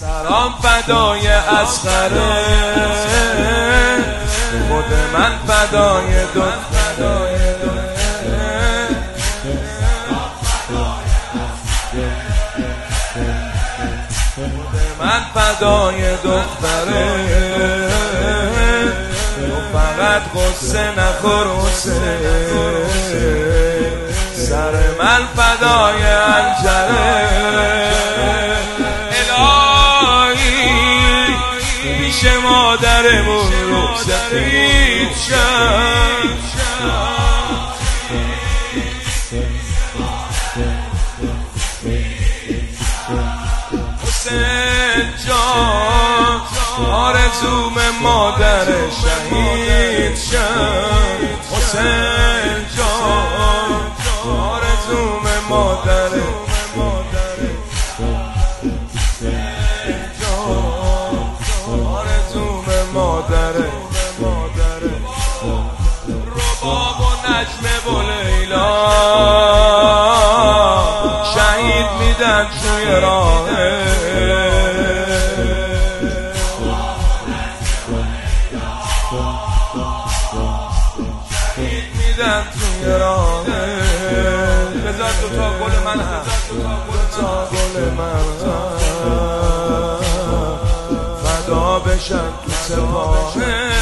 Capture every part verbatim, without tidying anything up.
سرام فدای اصغره، خود من فدای دختره. من فدای دختره، تو فقط غصه نخور حسین. سر من فدای حنجره، الهی پیش مادرمون رو سفید شد. حسین جان آرزوم مادر شهید شد. حسین جان آرزوم مادر آرزوم مادر رباب و نجم و لیلا شهید میدن توی راه. شهید میدن توی راه. بذار دوتا گل من هست، دوتا گل من فدا بشن تو سپاه.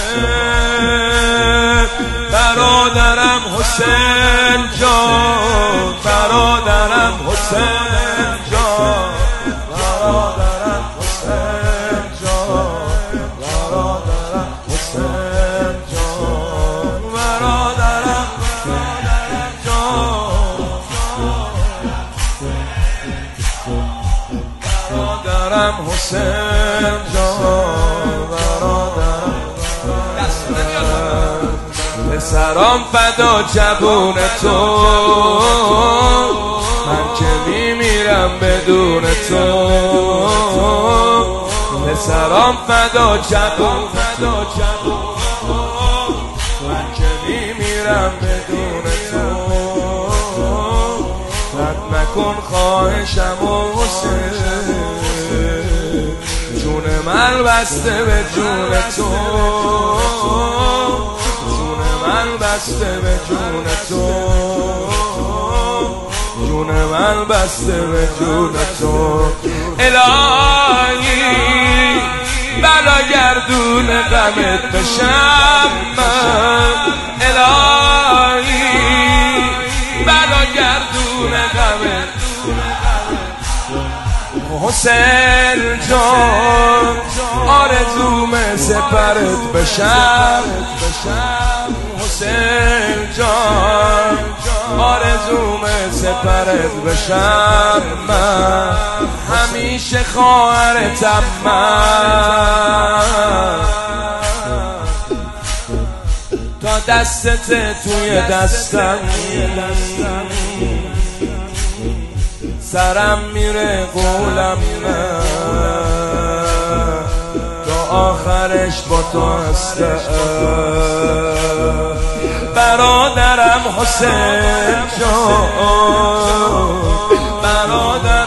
برادرم حسین جان، برادرم حسین جان، برادرم حسین جان، برادرم حسین جان، برادرم برادرم حسین جان، برادرم. پسرام فدا جبون تو، من که میمیرم بدون تو. پسرام فدا جبون، من که میمیرم بدون تو. رد نکن خواهشم و حسین، جون من بسته به جون تو. من بسته به جون تو، جون من بسته به جون تو. الهی بلا گردون غمت بشم من، الهی بلا گردون غمت. حسین جان آرزوم سپرت بشم. حسین جان آرزوم سپرت بشم من، همیشه خواهرتم من. تا دستت توی دستم سرم میره قولم نه، تا آخرش با تو هستم. برادرم حسین جان، برادرم